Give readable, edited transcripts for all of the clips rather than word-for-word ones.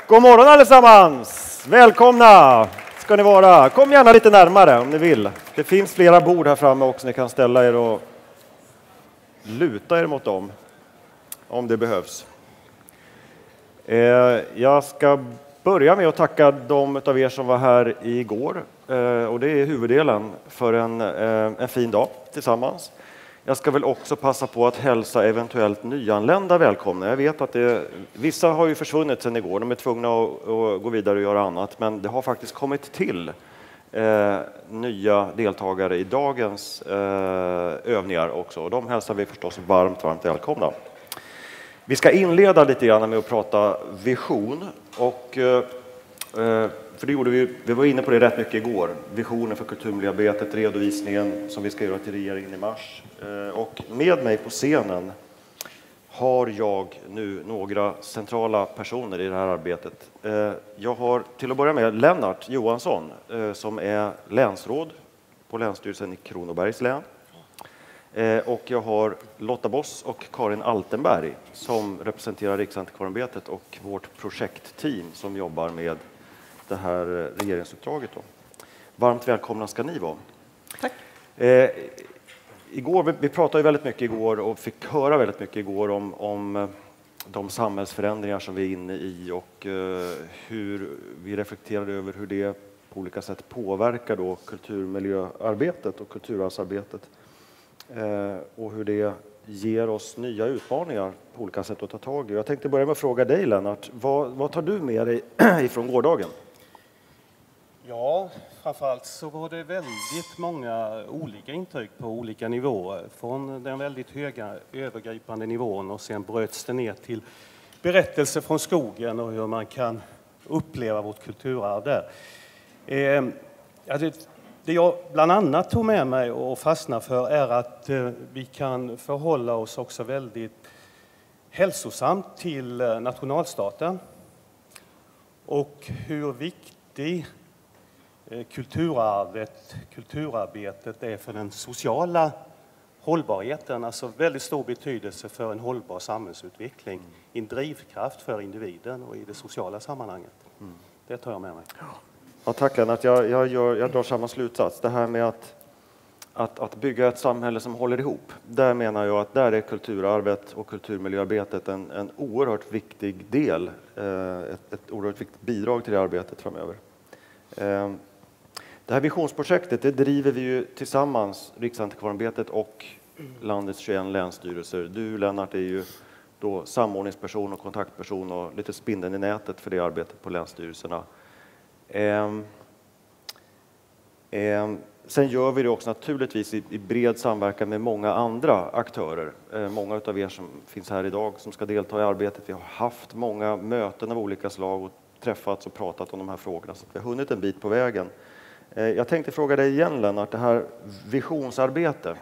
God morgon allesammans! Välkomna ska ni vara. Kom gärna lite närmare om ni vill. Det finns flera bord här framme också. Ni kan ställa er och luta er mot dem om det behövs. Jag ska börja med att tacka de av er som var här igår. Och det är huvuddelen för en fin dag tillsammans. Jag ska väl också passa på att hälsa eventuellt nyanlända välkomna. Jag vet att vissa har ju försvunnit sedan igår. De är tvungna att gå vidare och göra annat. Men det har faktiskt kommit till nya deltagare i dagens övningar också. Och de hälsar vi förstås varmt välkomna. Vi ska inleda lite grann med att prata vision. Och, för det gjorde vi var inne på det rätt mycket igår. Visionen för kulturmiljöarbetet, redovisningen som vi ska göra till regeringen i mars. Och med mig på scenen har jag nu några centrala personer i det här arbetet. Jag har till att börja med Lennart Johansson som är länsråd på Länsstyrelsen i Kronobergs län. Och jag har Lotta Boss och Karin Altenberg som representerar Riksantikvarieämbetet och vårt projektteam som jobbar med det här regeringsuppdraget. Varmt välkomna ska ni vara. Tack. Vi pratade ju väldigt mycket igår och fick höra väldigt mycket igår om de samhällsförändringar som vi är inne i och hur vi reflekterade över hur det på olika sätt påverkar då kulturmiljöarbetet och kulturarvsarbetet. Och hur det ger oss nya utmaningar på olika sätt att ta tag i. Jag tänkte börja med att fråga dig, Lennart. Vad tar du med dig ifrån gårdagen? Ja, framförallt så var det väldigt många olika intryck på olika nivåer. Från den väldigt höga övergripande nivån och sen bröts det ner till berättelser från skogen och hur man kan uppleva vårt kulturarv där. Det jag bland annat tog med mig och fastnade för är att vi kan förhålla oss också väldigt hälsosamt till nationalstaten och hur viktig kulturarbetet är för den sociala hållbarheten. Alltså väldigt stor betydelse för en hållbar samhällsutveckling, en drivkraft för individen och i det sociala sammanhanget. Det tar jag med mig. Ja, tack Lennart. Jag drar samma slutsats. Det här med att bygga ett samhälle som håller ihop. Där menar jag att där är kulturarvet och kulturmiljöarbetet en oerhört viktig del. Ett oerhört viktigt bidrag till det arbetet framöver. Det här visionsprojektet det driver vi ju tillsammans, Riksantikvarieämbetet och landets 21 länsstyrelser. Du Lennart är ju då samordningsperson och kontaktperson och lite spindeln i nätet för det arbetet på länsstyrelserna. Sen gör vi det också naturligtvis i bred samverkan med många andra aktörer. Många av er som finns här idag som ska delta i arbetet. Vi har haft många möten av olika slag och träffats och pratat om de här frågorna. Så vi har hunnit en bit på vägen. Jag tänkte fråga dig igen Lennart, det här visionsarbete.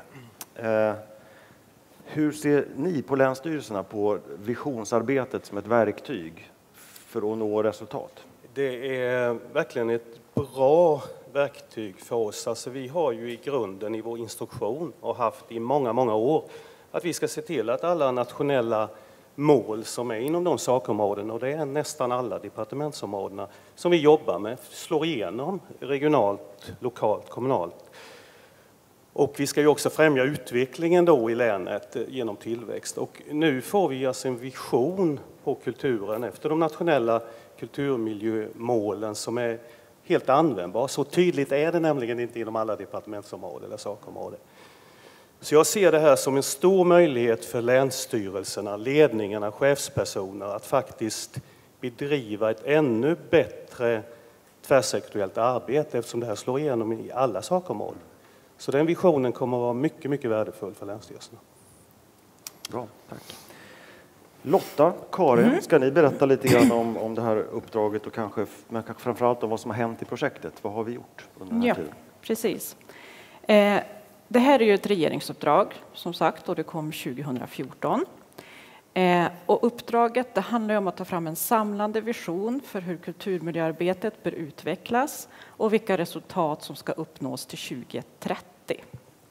Hur ser ni på länsstyrelserna på visionsarbetet som ett verktyg för att nå resultat? Det är verkligen ett bra verktyg för oss. Alltså vi har ju i grunden i vår instruktion och haft i många år att vi ska se till att alla nationella mål som är inom de sakområden, och det är nästan alla departementsområdena som vi jobbar med, slår igenom regionalt, lokalt, kommunalt. Och vi ska ju också främja utvecklingen då i länet genom tillväxt. Och nu får vi alltså en vision på kulturen efter de nationella kulturmiljömålen som är helt användbar. Så tydligt är det nämligen inte inom alla departementsområden eller sakområden. Så jag ser det här som en stor möjlighet för länsstyrelserna, ledningarna, chefspersoner att faktiskt bedriva ett ännu bättre tvärsektoriellt arbete eftersom det här slår igenom i alla sakområden. Så den visionen kommer att vara mycket värdefull för länsstyrelserna. Bra, tack. Lotta, Karin, ska ni berätta lite grann om det här uppdraget och kanske framförallt om vad som har hänt i projektet? Vad har vi gjort under den här tiden? Precis. Det här är ju ett regeringsuppdrag som sagt och det kom 2014. Och uppdraget det handlar om att ta fram en samlande vision för hur kulturmiljöarbetet bör utvecklas och vilka resultat som ska uppnås till 2030.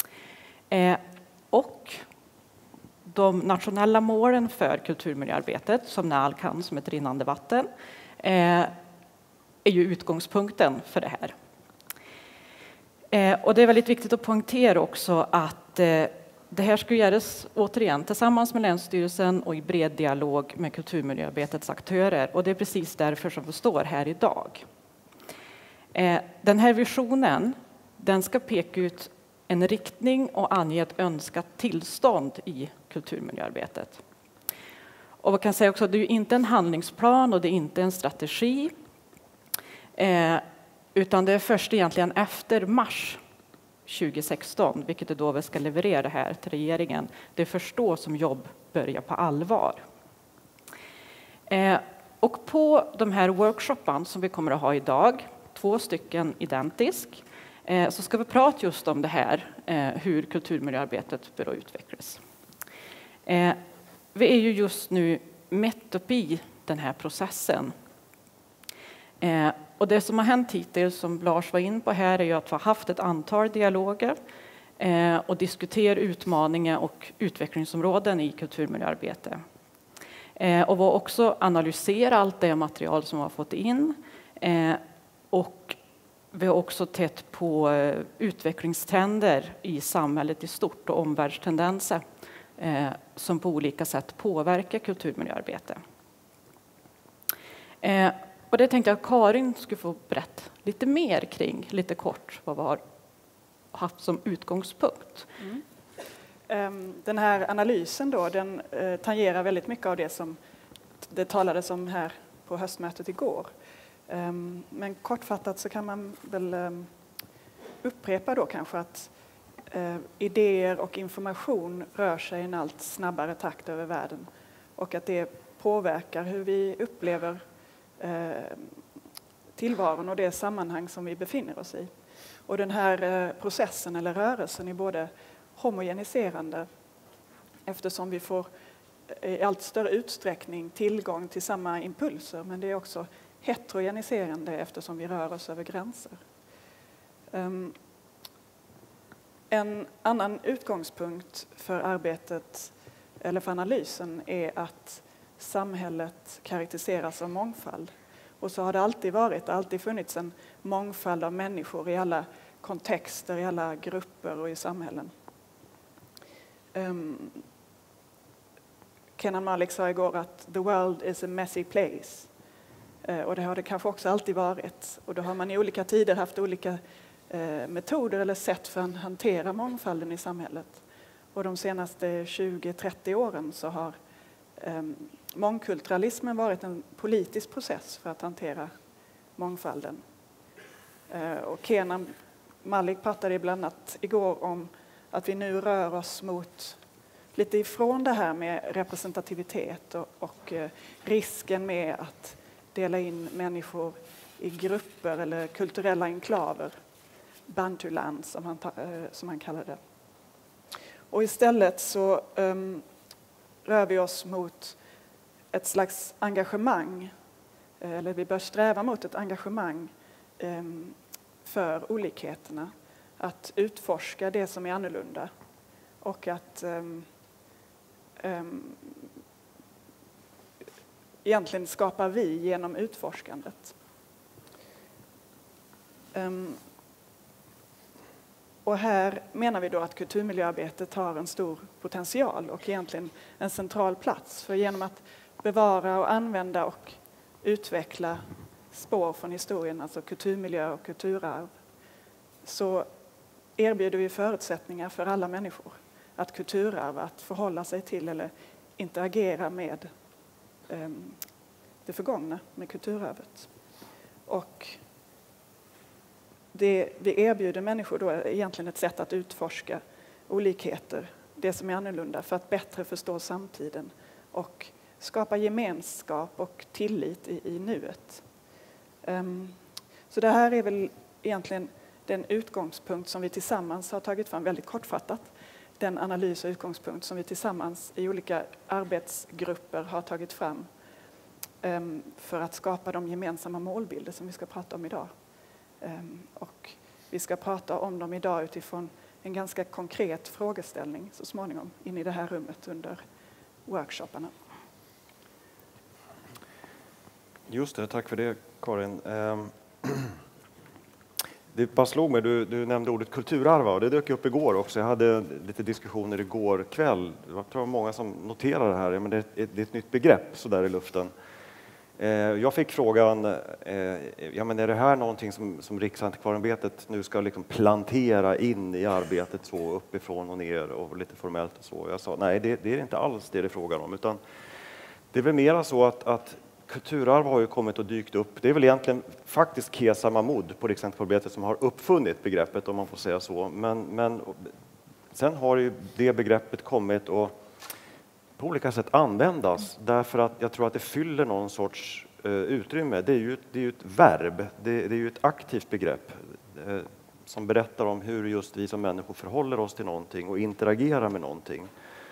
Och de nationella målen för kulturmiljöarbetet som ni all kan som ett rinnande vatten är ju utgångspunkten för det här. Och det är väldigt viktigt att poängtera också att det här ska göras återigen tillsammans med Länsstyrelsen och i bred dialog med kulturmiljöarbetets aktörer. Och det är precis därför som vi står här idag. Den här visionen, den ska peka ut en riktning och ange ett önskat tillstånd i kulturmiljöarbetet. Och vi kan säga också att det är inte en handlingsplan och det är inte en strategi. Utan det är först egentligen efter mars 2016, vilket är då vi ska leverera det här till regeringen. Det är först då som jobb börjar på allvar. Och på de här workshopparna som vi kommer att ha idag, 2 stycken identisk, så ska vi prata just om det här, hur kulturmiljöarbetet bör utvecklas. Vi är ju just nu mitt uppe i den här processen. Och det som har hänt hittills, som Lars var in på här, är ju att vi har haft ett antal dialoger och diskuterat utmaningar och utvecklingsområden i kulturmiljöarbete. Och vi har också analyserat allt det material som vi har fått in. Och vi har också tittat på utvecklingstrender i samhället i stort och omvärldstendenser som på olika sätt påverkar kulturmiljöarbete. Och det tänkte jag att Karin skulle få berätta lite mer kring, lite kort, vad vi har haft som utgångspunkt. Den här analysen då, den tangerar väldigt mycket av det som det talades om här på höstmötet igår. Men kortfattat så kan man väl upprepa då kanske att idéer och information rör sig i en allt snabbare takt över världen och att det påverkar hur vi upplever tillvaron och det sammanhang som vi befinner oss i. Och den här processen eller rörelsen är både homogeniserande eftersom vi får i allt större utsträckning tillgång till samma impulser, men det är också heterogeniserande eftersom vi rör oss över gränser. En annan utgångspunkt för arbetet eller för analysen är att samhället karaktäriseras av mångfald. Och så har det alltid varit. Det har alltid funnits en mångfald av människor i alla kontexter, i alla grupper och i samhällen. Kenan Malik sa igår att the world is a messy place. Och det har det kanske också alltid varit. Och då har man i olika tider haft olika metoder eller sätt för att hantera mångfalden i samhället. Och de senaste 20-30 åren så har mångkulturalismen varit en politisk process för att hantera mångfalden. Och Kenan Malik pratade ibland igår om att vi nu rör oss mot lite ifrån det här med representativitet och risken med att dela in människor i grupper eller kulturella enklaver, bantuland som han kallar det. Och istället så rör vi oss mot ett slags engagemang, eller vi bör sträva mot ett engagemang för olikheterna, att utforska det som är annorlunda och att egentligen skapar vi genom utforskandet. Och här menar vi då att kulturmiljöarbetet har en stor potential och egentligen en central plats. För genom att bevara och använda och utveckla spår från historien, alltså kulturmiljö och kulturarv, så erbjuder vi förutsättningar för alla människor att kulturarv, att förhålla sig till eller interagera med det förgångna, med kulturarvet. Och det vi erbjuder människor då är egentligen ett sätt att utforska olikheter, det som är annorlunda, för att bättre förstå samtiden och skapa gemenskap och tillit i nuet. Så det här är väl egentligen den utgångspunkt som vi tillsammans har tagit fram, väldigt kortfattat, den analys och utgångspunkt som vi tillsammans i olika arbetsgrupper har tagit fram för att skapa de gemensamma målbilder som vi ska prata om idag. Och vi ska prata om dem idag utifrån en ganska konkret frågeställning så småningom in i det här rummet under workshopparna. Just det, tack för det Karin. Det bara slog mig, du nämnde ordet kulturarv och det dök upp igår också. Jag hade lite diskussioner igår kväll. Jag tror det var många som noterade det här, men det är ett nytt begrepp så där i luften. Jag fick frågan, ja, men är det här någonting som Riksantikvarieämbetet nu ska liksom plantera in i arbetet så uppifrån och ner och lite formellt och så? Jag sa nej, det är inte alls det är frågan om, utan det är väl mera så att kulturarv har ju kommit och dykt upp. Det är väl egentligen faktiskt Kesa Mahmood på Riksantikvarieämbetet som har uppfunnit begreppet, om man får säga så. Men sen har ju det begreppet kommit och på olika sätt användas därför att jag tror att det fyller någon sorts utrymme. Det är ju ett verb, det är ju ett aktivt begrepp som berättar om hur just vi som människor förhåller oss till någonting och interagerar med någonting.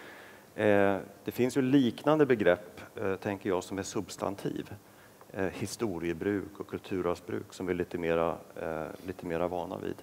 Det finns ju liknande begrepp, tänker jag, som är substantiv. Historiebruk och kulturarvsbruk som vi är lite mera vana vid.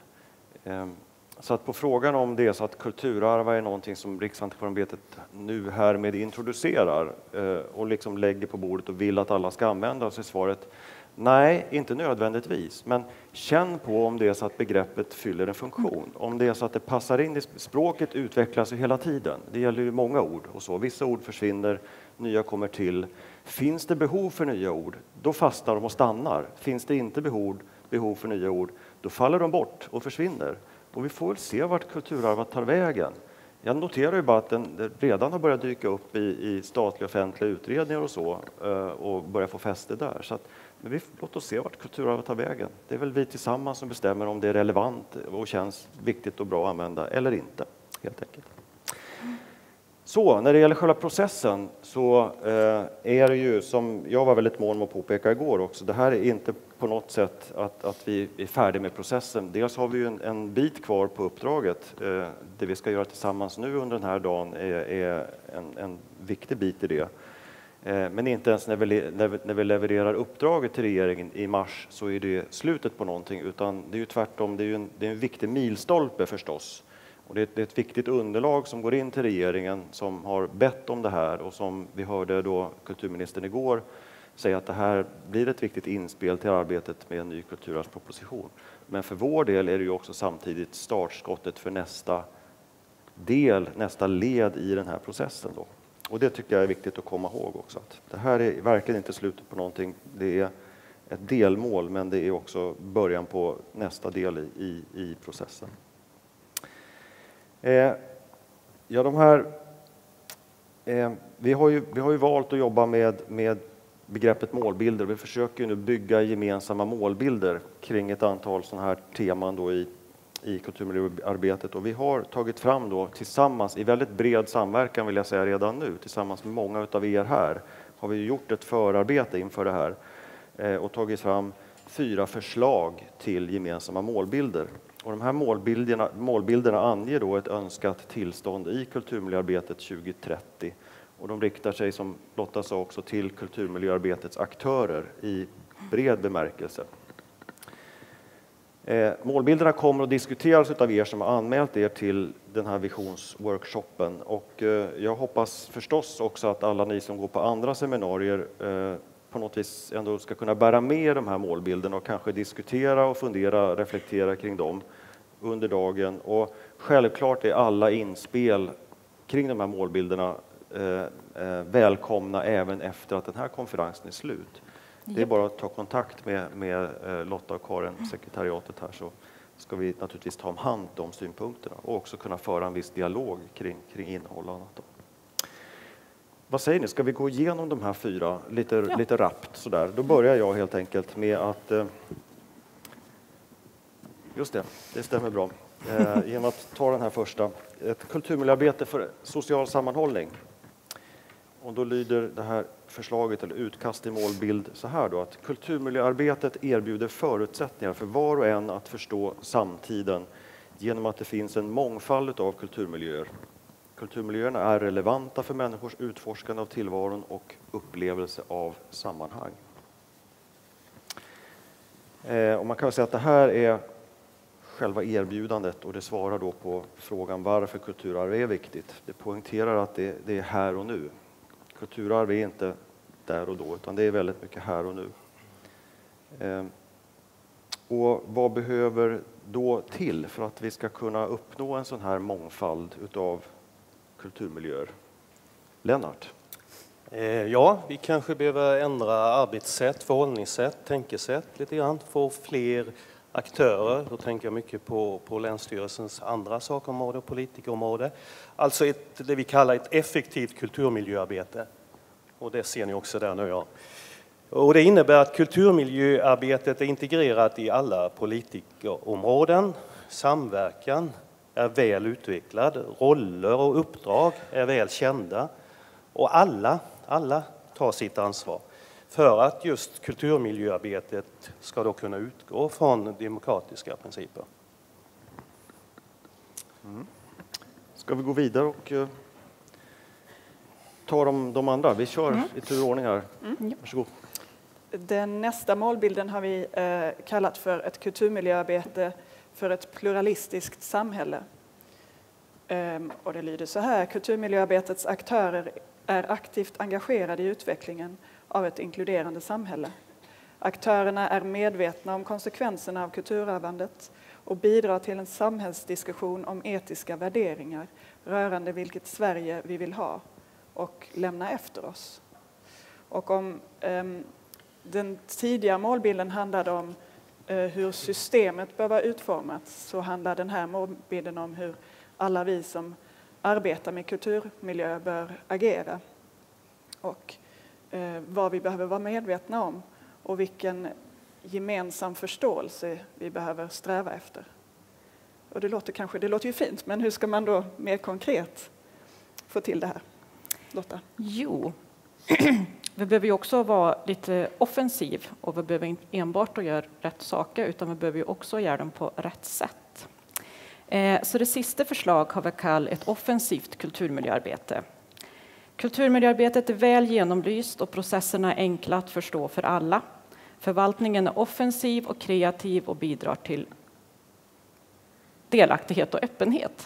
Så att på frågan om det är så att kulturarv är någonting som Riksantikvarieämbetet nu härmed introducerar och liksom lägger på bordet och vill att alla ska använda, så är svaret nej, inte nödvändigtvis. Men känn på om det är så att begreppet fyller en funktion. Om det är så att det passar in i språket, utvecklas ju hela tiden. Det gäller ju många ord och så. Vissa ord försvinner, nya kommer till. Finns det behov för nya ord, då fastnar de och stannar. Finns det inte behov för nya ord, då faller de bort och försvinner. Och vi får väl se vart kulturarvet tar vägen. Jag noterar ju bara att den redan har börjat dyka upp i statliga offentliga utredningar och så och börjar få fäste där. Så att, men låt oss se vart kulturarvet tar vägen. Det är väl vi tillsammans som bestämmer om det är relevant och känns viktigt och bra att använda eller inte, helt enkelt. Så när det gäller själva processen så är det ju, som jag var väldigt mån om att påpeka igår också, det här är inte på något sätt att vi är färdiga med processen. Dels har vi ju en bit kvar på uppdraget. Det vi ska göra tillsammans nu under den här dagen är en viktig bit i det. Men inte ens när vi levererar uppdraget till regeringen i mars så är det slutet på någonting, utan det är ju tvärtom, det är en viktig milstolpe förstås. Och det är ett viktigt underlag som går in till regeringen som har bett om det här och som vi hörde då kulturministern igår säga att det här blir ett viktigt inspel till arbetet med en ny kulturarvsproposition. Men för vår del är det ju också samtidigt startskottet för nästa led i den här processen då. Och det tycker jag är viktigt att komma ihåg också. Att det här är verkligen inte slutet på någonting. Det är ett delmål, men det är också början på nästa del i processen. Vi har ju valt att jobba med begreppet målbilder. Vi försöker nu bygga gemensamma målbilder kring ett antal sådana här teman då i kulturmiljöarbetet. Och vi har tagit fram då tillsammans, i väldigt bred samverkan vill jag säga redan nu, tillsammans med många av er här, har vi gjort ett förarbete inför det här och tagit fram 4 förslag till gemensamma målbilder. Och de här målbilderna anger då ett önskat tillstånd i kulturmiljöarbetet 2030. Och de riktar sig, som Lotta sa, också till kulturmiljöarbetets aktörer i bred bemärkelse. Målbilderna kommer att diskuteras av er som har anmält er till den här visionsworkshopen. Och jag hoppas förstås också att alla ni som går på andra seminarier på något vis ändå ska kunna bära med de här målbilderna och kanske diskutera och fundera, reflektera kring dem under dagen. Och självklart är alla inspel kring de här målbilderna välkomna även efter att den här konferensen är slut. Det är bara att ta kontakt med Lotta och Karin, sekretariatet här, så ska vi naturligtvis ta om hand de synpunkterna och också kunna föra en viss dialog kring innehåll och annat. Vad säger ni? Ska vi gå igenom de här 4 lite rappt sådär? Då börjar jag helt enkelt med att... Just det stämmer bra. Genom att ta den här första. Ett kulturmiljöarbete för social sammanhållning. Och då lyder det här förslaget eller utkast i målbild så här då, att kulturmiljöarbetet erbjuder förutsättningar för var och en att förstå samtiden genom att det finns en mångfald av kulturmiljöer. Kulturmiljöerna är relevanta för människors utforskande av tillvaron och upplevelse av sammanhang. Och man kan väl säga att det här är själva erbjudandet och det svarar då på frågan varför kulturarv är viktigt. Det poängterar att det är här och nu. Kulturarv är inte där och då, utan det är väldigt mycket här och nu. Och vad behöver då till för att vi ska kunna uppnå en sån här mångfald utav kulturmiljöer? Lennart? Ja, vi kanske behöver ändra arbetssätt, förhållningssätt, tänkesätt lite grann. Få fler aktörer, då tänker jag mycket på Länsstyrelsens andra sakområde och politikområde. Alltså det vi kallar ett effektivt kulturmiljöarbete. Och det ser ni också där nu. Ja. Och det innebär att kulturmiljöarbetet är integrerat i alla politikområden. Samverkan är väl utvecklad, roller och uppdrag är väl kända. Och alla tar sitt ansvar för att just kulturmiljöarbetet ska då kunna utgå från demokratiska principer. Ska vi gå vidare och ta de andra? Vi kör i turordning här. Varsågod. Den nästa målbilden har vi kallat för ett kulturmiljöarbete för ett pluralistiskt samhälle. Och det lyder så här: kulturmiljöarbetets aktörer är aktivt engagerade i utvecklingen av ett inkluderande samhälle. Aktörerna är medvetna om konsekvenserna av kulturarvandet och bidrar till en samhällsdiskussion om etiska värderingar rörande vilket Sverige vi vill ha och lämna efter oss. Och om den tidiga målbilden handlade om hur systemet bör vara utformat, så handlar den här målbilden om hur alla vi som arbetar med kulturmiljö bör agera och vad vi behöver vara medvetna om och vilken gemensam förståelse vi behöver sträva efter. Och det låter ju fint, men hur ska man då mer konkret få till det här? Lotta? Jo, vi behöver ju också vara lite offensiv och vi behöver inte enbart att göra rätt saker, utan vi behöver ju också göra dem på rätt sätt. Så det sista förslag har vi kallat ett offensivt kulturmiljöarbete. Kulturmiljöarbetet är väl genomlyst och processerna är enkla att förstå för alla. Förvaltningen är offensiv och kreativ och bidrar till delaktighet och öppenhet.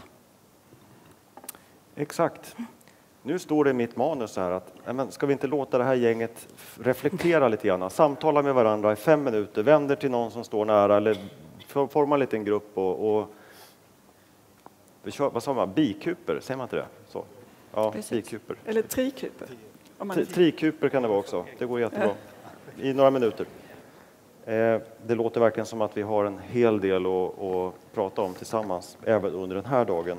Exakt. Nu står det i mitt manus här att ska vi inte låta det här gänget reflektera lite grann, samtala med varandra i 5 minuter, vänder till någon som står nära eller forma en liten grupp och vi kör, vad sa man, bikuper, säger man inte det? Så. Ja, precis. Bikuper. Eller trikuper. Trikuper kan det vara också, det går jättebra. I några minuter. Det låter verkligen som att vi har en hel del att prata om tillsammans, även under den här dagen.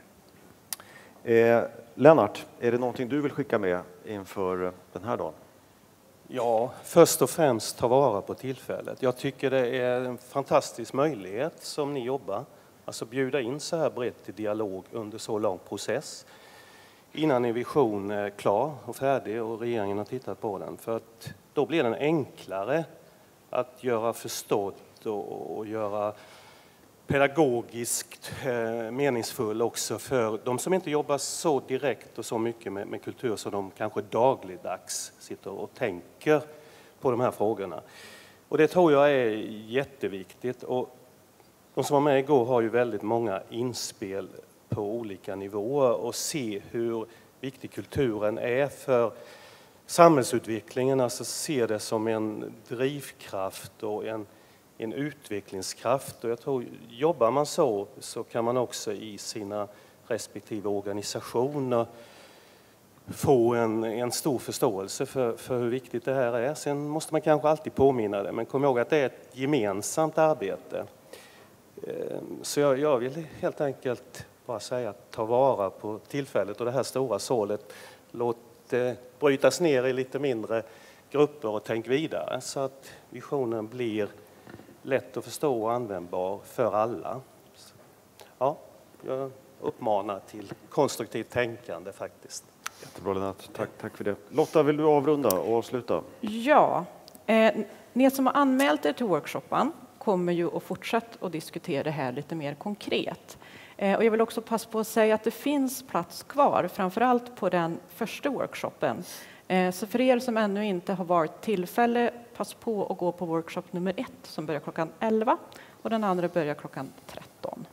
Lennart, är det någonting du vill skicka med inför den här dagen? Ja, först och främst ta vara på tillfället. Jag tycker det är en fantastisk möjlighet som ni jobbar. Alltså bjuda in så här brett till dialog under så lång process. Innan en vision är klar och färdig och regeringen har tittat på den. För att då blir den enklare att göra förstått och göra pedagogiskt meningsfull också för de som inte jobbar så direkt och så mycket med kultur så de kanske dagligdags sitter och tänker på de här frågorna. Och det tror jag är jätteviktigt. Och de som var med igår har ju väldigt många inspel på olika nivåer och se hur viktig kulturen är för samhällsutvecklingen. Alltså se det som en drivkraft och en utvecklingskraft. Och jag tror, jobbar man så kan man också i sina respektive organisationer få en stor förståelse för hur viktigt det här är. Sen måste man kanske alltid påminna det, men kom ihåg att det är ett gemensamt arbete. Så jag vill helt enkelt bara säga att ta vara på tillfället och det här stora sålet. Låt det brytas ner i lite mindre grupper och tänk vidare så att visionen blir lätt att förstå och användbar för alla. Ja, jag uppmanar till konstruktivt tänkande faktiskt. Jättebra Lennart, tack för det. Lotta, vill du avrunda och avsluta? Ja, ni som har anmält er till workshopen kommer ju att fortsätta att diskutera det här lite mer konkret. Och jag vill också passa på att säga att det finns plats kvar, framförallt på den första workshopen. Så för er som ännu inte har varit tillfälle, pass på att gå på workshop nummer 1 som börjar klockan 11 och den andra börjar klockan 13.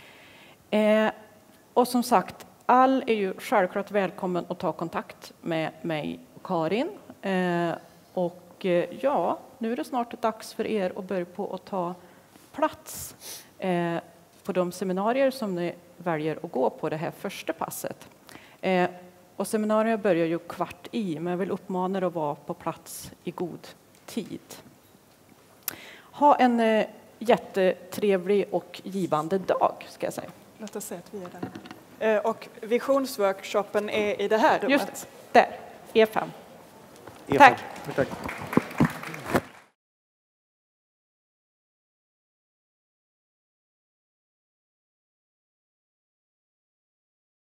Och som sagt, all är ju självklart välkommen att ta kontakt med mig och Karin Ja, nu är det snart dags för er att börja på att ta plats på de seminarier som ni väljer att gå på det här första passet. Och seminarier börjar ju 15:15, men jag vill uppmana er att vara på plats i god tid. Ha en jättetrevlig och givande dag, ska jag säga. Låt oss säga att vi är där. Och visionsworkshopen är i det här rummet. Just det, där, E5. E5. Tack. Tack.